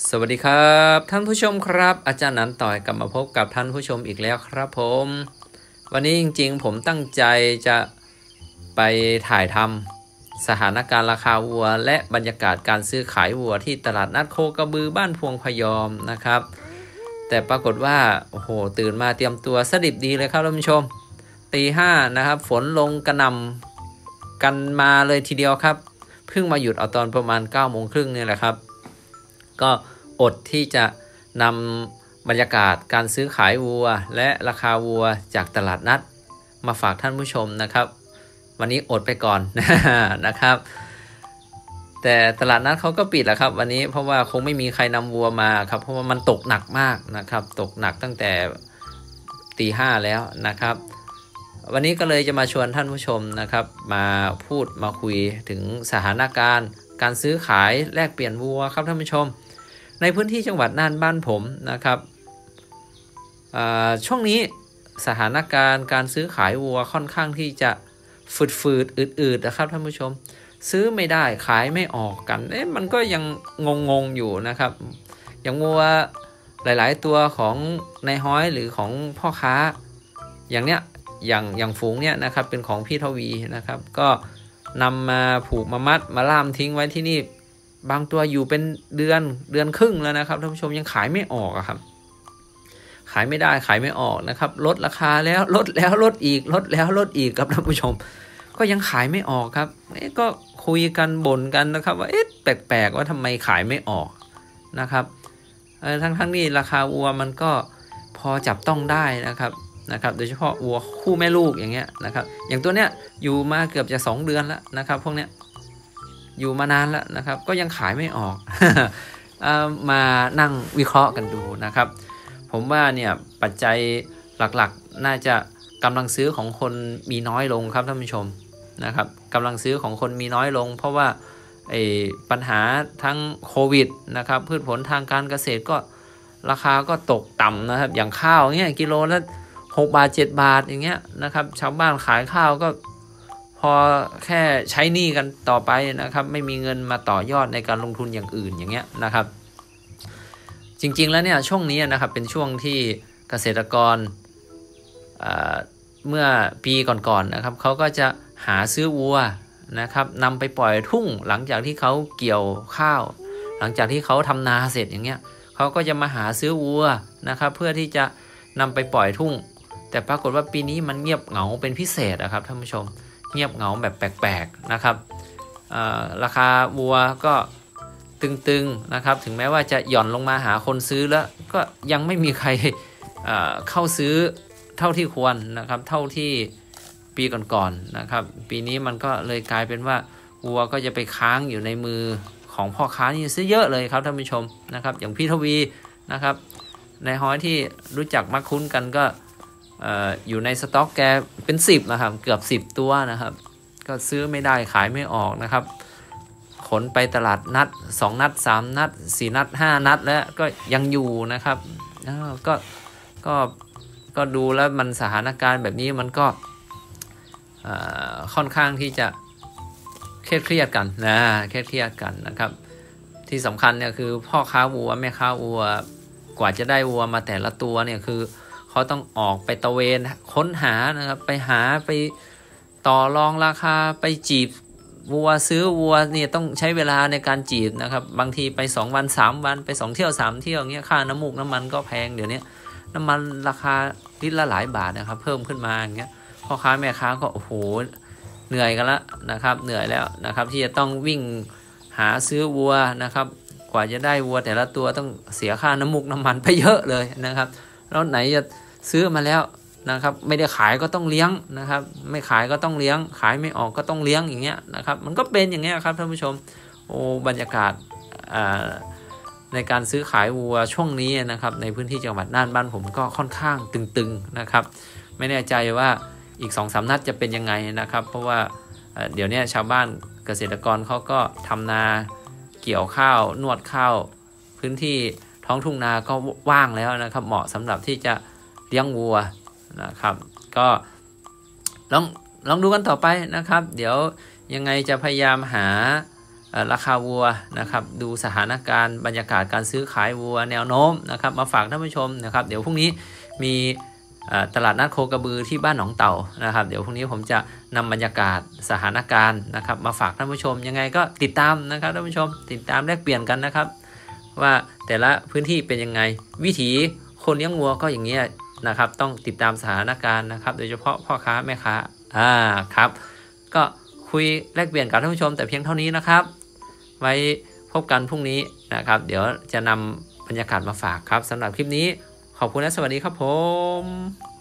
สวัสดีครับท่านผู้ชมครับอาจารย์นันต่อยกลับมาพบกับท่านผู้ชมอีกแล้วครับผมวันนี้จริงๆผมตั้งใจจะไปถ่ายทำสถานการณ์ราคาวัวและบรรยากาศการซื้อขายวัวที่ตลาดนัดโคกระบือบ้านพวงพยอมนะครับแต่ปรากฏว่าโอ้โหตื่นมาเตรียมตัวสดิบดีเลยครับท่านผู้ชมตี 5นะครับฝนลงกระหน่ำกันมาเลยทีเดียวครับเพิ่งมาหยุดเอาตอนประมาณ9 โมงครึ่งนี่แหละครับก็อดที่จะนำบรรยากาศการซื้อขายวัวและราคาวัวจากตลาดนัดมาฝากท่านผู้ชมนะครับวันนี้อดไปก่อน นะครับแต่ตลาดนัดเขาก็ปิดแล้วครับวันนี้เพราะว่าคงไม่มีใครนำวัวมาครับเพราะว่ามันตกหนักมากนะครับตกหนักตั้งแต่ตี 5แล้วนะครับวันนี้ก็เลยจะมาชวนท่านผู้ชมนะครับมาพูดมาคุยถึงสถานการณ์การซื้อขายแลกเปลี่ยนวัวครับท่านผู้ชมในพื้นที่จังหวัดน่านบ้านผมนะครับช่วงนี้สถานการณ์การซื้อขายวัวค่อนข้างที่จะฝืดอืดนะครับท่านผู้ชมซื้อไม่ได้ขายไม่ออกกันมันก็ยังงงอยู่นะครับอย่างวัวหลายๆตัวของนายฮ้อยหรือของพ่อค้าอย่างเนี้ยอย่างฝูงเนี้ยนะครับเป็นของพี่ทวีนะครับก็นำมาผูกมามัดมาล่ามทิ้งไว้ที่นี่บางตัวอยู่เป็นเดือนครึ่งแล้วนะครับท่านผู้ชมยังขายไม่ออกครับขายไม่ได้ขายไม่ออกนะครับลดราคาแล้วลดแล้วลดอีกลดแล้วลดอีกครับท่านผู้ชมก็ยังขายไม่ออกครับก็คุยกันบ่นกันนะครับว่าแปลกๆว่าทำไมขายไม่ออกนะครับทั้งนี้ราคาวัวมันก็พอจับต้องได้นะครับโดยเฉพาะวัวคู่แม่ลูกอย่างเงี้ยนะครับอย่างตัวเนี้ยอยู่มาเกือบจะ2 เดือนแล้วนะครับพวกเนี้ยอยู่มานานแล้วนะครับก็ยังขายไม่ออก มานั่งวิเคราะห์กันดูนะครับผมว่าเนี่ยปัจจัยหลักๆน่าจะกำลังซื้อของคนมีน้อยลงครับท่านผู้ชมนะครับกำลังซื้อของคนมีน้อยลงเพราะว่าปัญหาทั้งโควิดนะครับพืชผลทางการเกษตรก็ราคาก็ตกต่ำนะครับอย่างข้าวเงี้ยกิโลละ6 บาท 7 บาทอย่างเงี้ยนะครับชาวบ้านขายข้าวก็พอแค่ใช้หนี้กันต่อไปนะครับไม่มีเงินมาต่อยอดในการลงทุนอย่างอื่นอย่างเงี้ยนะครับจริงๆแล้วเนี่ยช่วงนี้นะครับเป็นช่วงที่เกษตรกรเมื่อปีก่อนๆนะครับเขาก็จะหาซื้อวัวนะครับนำไปปล่อยทุ่งหลังจากที่เขาเกี่ยวข้าวหลังจากที่เขาทำนาเสร็จอย่างเงี้ยเขาก็จะมาหาซื้อวัวนะครับเพื่อที่จะนำไปปล่อยทุ่งแต่ปรากฏว่าปีนี้มันเงียบเหงาเป็นพิเศษนะครับท่านผู้ชมเงียบเหงาแบบแปลกๆนะครับราคาวัวก็ตึงๆนะครับถึงแม้ว่าจะหย่อนลงมาหาคนซื้อแล้วก็ยังไม่มีใครเข้าซื้อเท่าที่ควรนะครับเท่าที่ปีก่อนๆนะครับปีนี้มันก็เลยกลายเป็นว่าวัวก็จะไปค้างอยู่ในมือของพ่อค้านี่ซื้อเยอะเลยครับท่านผู้ชมนะครับอย่างพี่ทวีนะครับในฮ้อยที่รู้จักมักคุ้นกันก็อยู่ในสต็อกแกเป็น10นะครับเกือบ10ตัวนะครับก็ซื้อไม่ได้ขายไม่ออกนะครับขนไปตลาดนัด2 นัด 3 นัด 4 นัด 5 นัดแล้วก็ยังอยู่นะครับก็ดูแล้วมันสถานการณ์แบบนี้มันก็ค่อนข้างที่จะเครียดกันนะเครียดกันนะครับที่สำคัญเนี่ยคือพ่อค้าวัวแม่ค้าวัวกว่าจะได้วัวมาแต่ละตัวเนี่ยคือเขาต้องออกไปตะเวนค้นหานะครับไปต่อรองราคาไปจีบวัวซื้อวัวเนี่ยต้องใช้เวลาในการจีบนะครับบางทีไป2 วัน 3 วันไป2 เที่ยว 3 เที่ยวเงี้ยค่าน้ำมันก็แพงเดี๋ยวนี้น้ำมันราคาลิตรละหลายบาทนะครับเพิ่มขึ้นมาอย่างเงี้ยพ่อค้าแม่ค้าก็โอ้โหเหนื่อยกันแล้วนะครับเหนื่อยแล้วนะครับที่จะต้องวิ่งหาซื้อวัวนะครับกว่าจะได้วัวแต่ละตัวต้องเสียค่าน้ำมันไปเยอะเลยนะครับแล้วไหนจะซื้อมาแล้วนะครับไม่ได้ขายก็ต้องเลี้ยงนะครับไม่ขายก็ต้องเลี้ยงขายไม่ออกก็ต้องเลี้ยงอย่างเงี้ยนะครับมันก็เป็นอย่างเงี้ยครับท่านผู้ชมโอ้บรรยากาศในการซื้อขายวัวช่วงนี้นะครับในพื้นที่จังหวัดน่านบ้านผมก็ค่อนข้างตึงๆนะครับไม่แน่ใจว่าอีก 2-3 นัดจะเป็นยังไงนะครับเพราะว่าเดี๋ยวนี้ชาวบ้านเกษตรกรเขาก็ทำนาเกี่ยวข้าวนวดข้าวพื้นที่ท้องทุ่งนาก็ว่างแล้วนะครับเหมาะสำหรับที่จะเลี้ยงวัวนะครับก็ลองดูกันต่อไปนะครับเดี๋ยวยังไงจะพยายามหาราคาวัวนะครับดูสถานการณ์บรรยากาศการซื้อขายวัวแนวโน้มนะครับมาฝากท่านผู้ชมนะครับเดี๋ยวพรุ่งนี้มีตลาดนัดโคกระบือที่บ้านหนองเต่านะครับเดี๋ยวพรุ่งนี้ผมจะนำบรรยากาศสถานการณ์นะครับมาฝากท่านผู้ชมยังไงก็ติดตามนะครับท่านผู้ชมติดตามแลกเปลี่ยนกันนะครับว่าแต่ละพื้นที่เป็นยังไงวิถีคนเลี้ยงวัวก็อย่างเงี้ยนะครับต้องติดตามสถานการณ์นะครับโดยเฉพาะพ่อค้าแม่ค้าครับก็คุยแลกเปลี่ยนกับท่านผู้ชมแต่เพียงเท่านี้นะครับไว้พบกันพรุ่งนี้นะครับเดี๋ยวจะนำบรรยากาศมาฝากครับสำหรับคลิปนี้ขอบคุณและสวัสดีครับผม